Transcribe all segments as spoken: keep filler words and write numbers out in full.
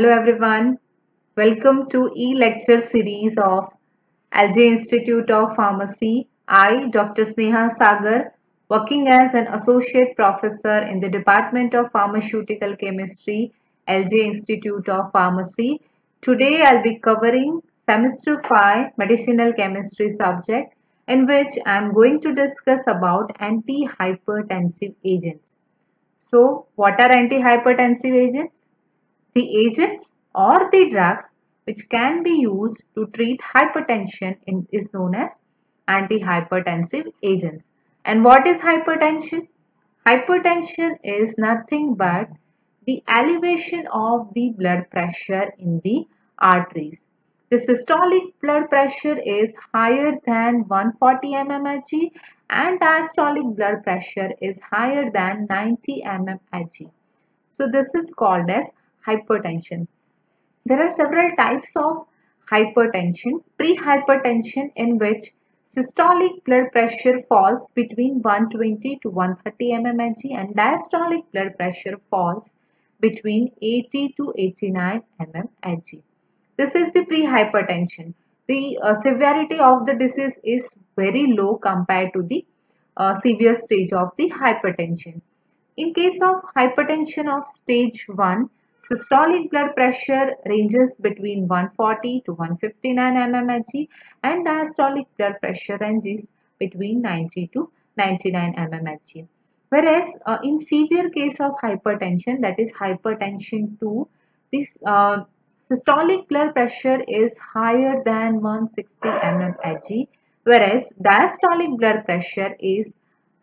Hello everyone, welcome to e-lecture series of L J Institute of Pharmacy. I, Doctor Sneha Sagar, working as an associate professor in the Department of Pharmaceutical Chemistry, L J Institute of Pharmacy. Today I'll be covering semester five medicinal chemistry subject in which I'm going to discuss about antihypertensive agents. So, what are antihypertensive agents? The agents or the drugs which can be used to treat hypertension in, is known as antihypertensive agents. And what is hypertension? Hypertension is nothing but the elevation of the blood pressure in the arteries. The systolic blood pressure is higher than one hundred forty millimeters mercury and diastolic blood pressure is higher than ninety millimeters mercury. So this is called as hypertension. There are several types of hypertension. Pre-hypertension, in which systolic blood pressure falls between one hundred twenty to one hundred thirty millimeters mercury and diastolic blood pressure falls between eighty to eighty-nine millimeters mercury. This is the pre-hypertension. The uh, severity of the disease is very low compared to the uh, severe stage of the hypertension. In case of hypertension of stage one, systolic blood pressure ranges between one hundred forty to one hundred fifty-nine millimeters mercury and diastolic blood pressure ranges between ninety to ninety-nine millimeters mercury. Whereas uh, in severe case of hypertension, that is hypertension two, this uh, systolic blood pressure is higher than one hundred sixty millimeters mercury, whereas diastolic blood pressure is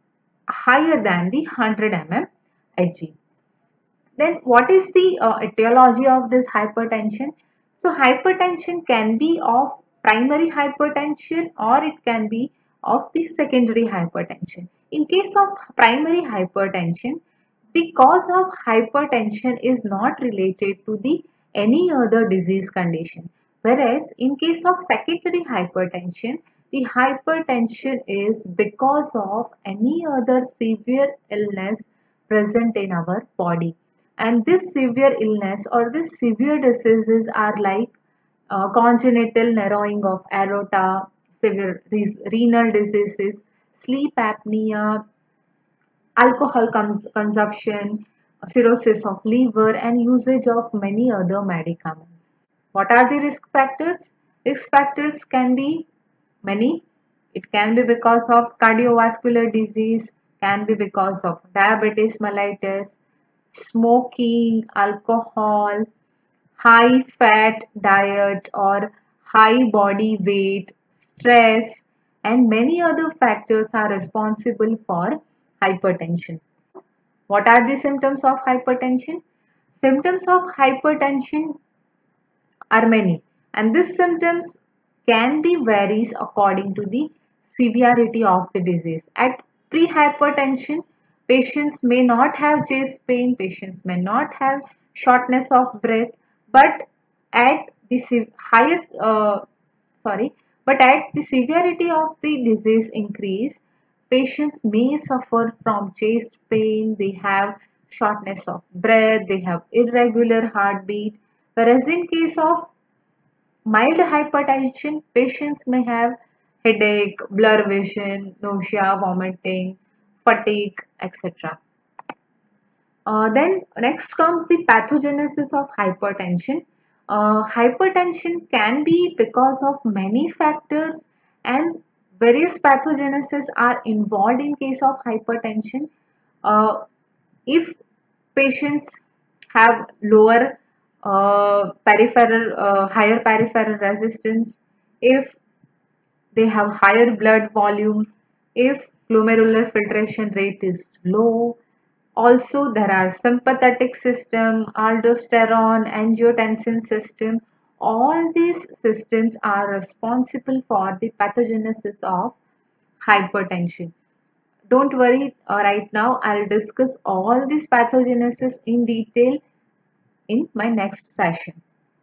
higher than the one hundred millimeters mercury. Then what is the uh, etiology of this hypertension? So hypertension can be of primary hypertension or it can be of the secondary hypertension. In case of primary hypertension, the cause of hypertension is not related to the any other disease condition. Whereas in case of secondary hypertension, the hypertension is because of any other severe illness present in our body. And this severe illness or this severe diseases are like uh, congenital narrowing of aorta, severe renal diseases, sleep apnea, alcohol cons consumption, cirrhosis of liver, and usage of many other medicaments. What are the risk factors? Risk factors can be many. It can be because of cardiovascular disease, can be because of diabetes mellitus, smoking, alcohol, high fat diet or high body weight, stress, and many other factors are responsible for hypertension. What are the symptoms of hypertension? Symptoms of hypertension are many, and these symptoms can be varies according to the severity of the disease. At pre-hypertension, patients may not have chest pain, patients may not have shortness of breath, but at the highest, uh, sorry, but at the severity of the disease increase, patients may suffer from chest pain, they have shortness of breath, they have irregular heartbeat, whereas in case of mild hypertension, patients may have headache, blur vision, nausea, vomiting, fatigue, et cetera. Uh, then next comes the pathogenesis of hypertension. Uh, hypertension can be because of many factors and various pathogenesis are involved in case of hypertension. Uh, if patients have lower uh, peripheral, uh, higher peripheral resistance, if they have higher blood volume, if glomerular filtration rate is low. Also, there are sympathetic system, aldosterone, angiotensin system. All these systems are responsible for the pathogenesis of hypertension. Don't worry, uh, right now I'll discuss all these pathogenesis in detail in my next session.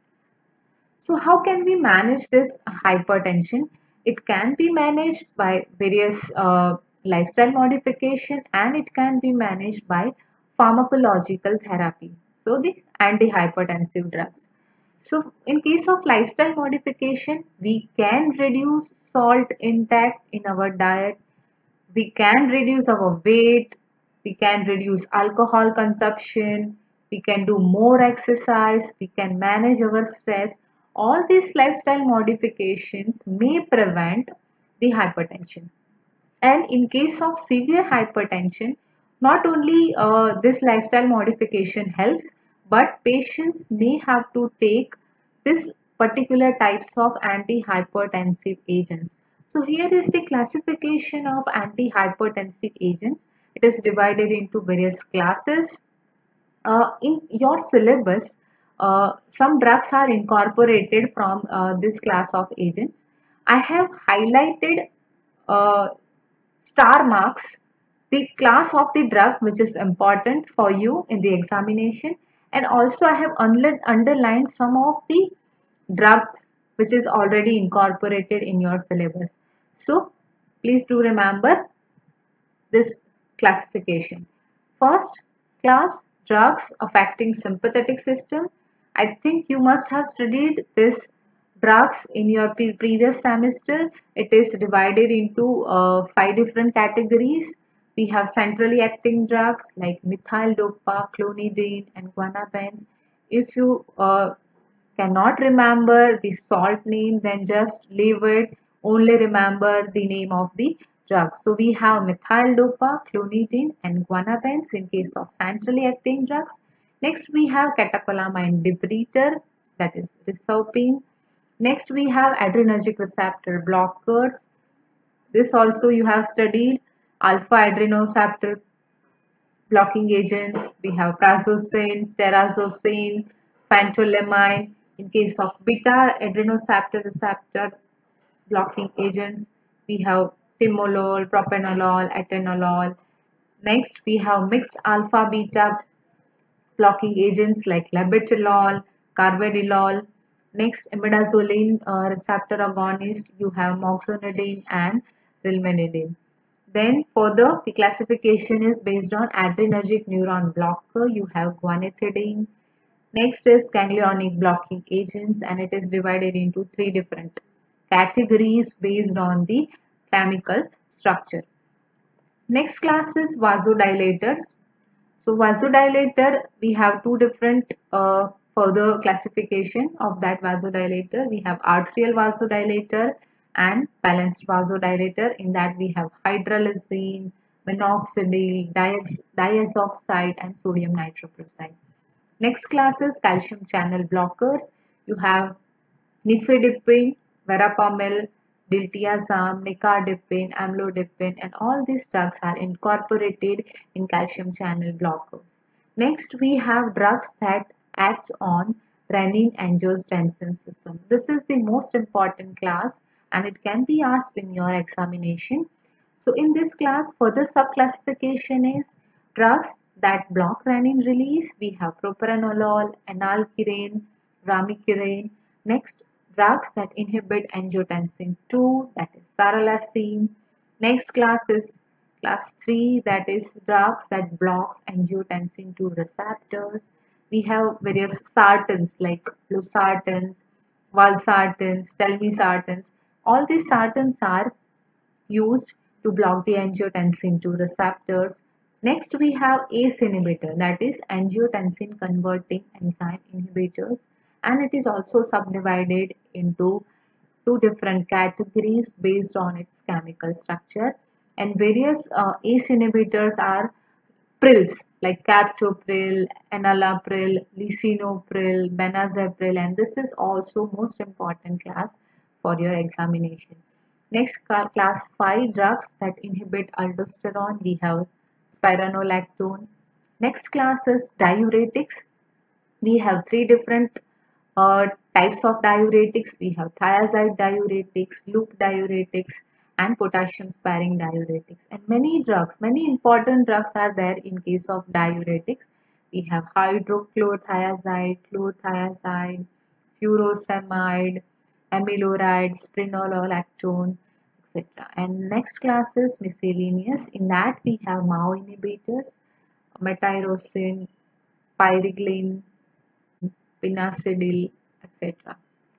So how can we manage this hypertension? It can be managed by various uh, lifestyle modification and it can be managed by pharmacological therapy. So the antihypertensive drugs. So in case of lifestyle modification, we can reduce salt intake in our diet, we can reduce our weight, we can reduce alcohol consumption, we can do more exercise, we can manage our stress. All these lifestyle modifications may prevent the hypertension. And in case of severe hypertension, not only uh, this lifestyle modification helps, but patients may have to take this particular types of antihypertensive agents. So here is the classification of antihypertensive agents. It is divided into various classes. Uh, in your syllabus, uh, some drugs are incorporated from uh, this class of agents. I have highlighted uh, star marks the class of the drug which is important for you in the examination, and also I have underlined some of the drugs which is already incorporated in your syllabus. So please do remember this classification. First class, drugs affecting sympathetic system. I think you must have studied this drugs in your pre previous semester. It is divided into uh, five different categories. We have centrally acting drugs like methyl dopa, clonidine and guanabans. If you uh, cannot remember the salt name, then just leave it. Only remember the name of the drug. So we have methyl dopa, clonidine and guanabans in case of centrally acting drugs. Next we have catecholamine depleter, that is reserpine. Next we have adrenergic receptor blockers. This also you have studied. Alpha adrenoceptor blocking agents. We have prazosin, terazosin, phentolamine. In case of beta adrenoceptor receptor blocking agents, we have timolol, propranolol, atenolol. Next, we have mixed alpha beta blocking agents like labetalol, carvedilol. Next, imidazoline uh, receptor agonist, you have moxonidine and rilmenidine. Then further, the classification is based on adrenergic neuron blocker. You have guanethidine. Next is ganglionic blocking agents, and it is divided into three different categories based on the chemical structure. Next class is vasodilators. So vasodilator, we have two different uh, further classification of that vasodilator. We have arterial vasodilator and balanced vasodilator. In that we have hydralazine, minoxidil, diazoxide and sodium nitroprusside. Next class is calcium channel blockers. You have nifedipine, verapamil, diltiazem, nicardipine, amlodipine, and all these drugs are incorporated in calcium channel blockers. Next, we have drugs that act on renin-angiotensin system. This is the most important class and it can be asked in your examination. So in this class, further subclassification is drugs that block renin release. We have propranolol, enalkirane, ramirkirane. Next, drugs that inhibit angiotensin two, that is saralacine. Next class is class three, that is drugs that blocks angiotensin two receptors. We have various sartans like losartans, valsartans, telmisartans. All these sartans are used to block the angiotensin two receptors. Next we have A C E inhibitor, that is angiotensin converting enzyme inhibitors, and it is also subdivided into two different categories based on its chemical structure, and various uh, A C E inhibitors are prils like captopril, enalapril, lisinopril, benazepril, and this is also most important class for your examination. Next, class five drugs that inhibit aldosterone, we have spironolactone. Next class is diuretics. We have three different uh, types of diuretics. We have thiazide diuretics, loop diuretics, and potassium sparing diuretics. And many drugs, many important drugs are there in case of diuretics. We have hydrochlorothiazide, chlorothiazide, furosemide, amiloride, spironolactone, et cetera. And next class is miscellaneous. In that we have M A O inhibitors, metyrosine, pyriglin, pinacidil, et cetera.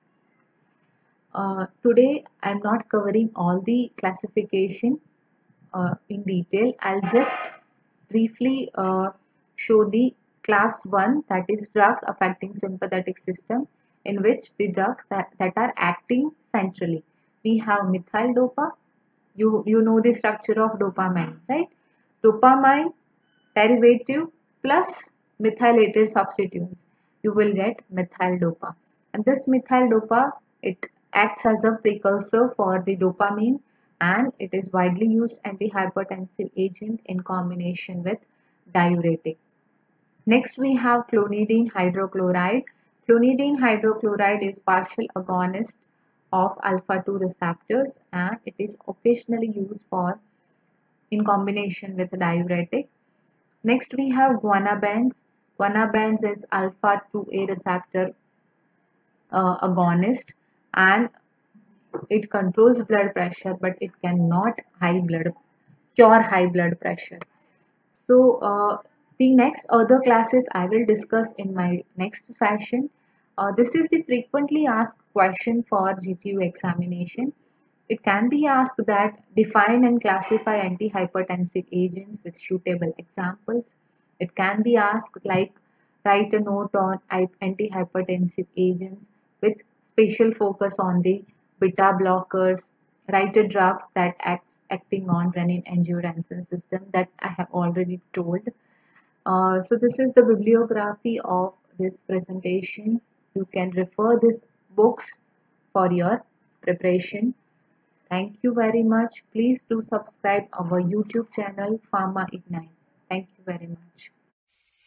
Uh, today I'm not covering all the classification uh, in detail. I'll just briefly uh, show the class one, that is drugs affecting sympathetic system, in which the drugs that, that are acting centrally. We have methyl dopa. You, you know the structure of dopamine, right? Dopamine derivative plus methylated substituents. You will get methyl dopa. And this methyl dopa, it acts as a precursor for the dopamine, and it is widely used antihypertensive agent in combination with diuretic. Next we have clonidine hydrochloride. Clonidine hydrochloride is partial agonist of alpha two receptors, and it is occasionally used for in combination with diuretic. Next we have guanabans. Guanabans is alpha two A receptor uh, agonist, and it controls blood pressure, but it cannot high blood cure high blood pressure. So uh, the next other classes I will discuss in my next session. Uh, this is the frequently asked question for G T U examination. It can be asked that define and classify antihypertensive agents with suitable examples. It can be asked like write a note on antihypertensive agents with special focus on the beta blockers, write a drugs that act acting on renin-angiotensin system that I have already told. Uh, so this is the bibliography of this presentation. You can refer these books for your preparation. Thank you very much. Please do subscribe our YouTube channel Pharma Ignite. Thank you very much.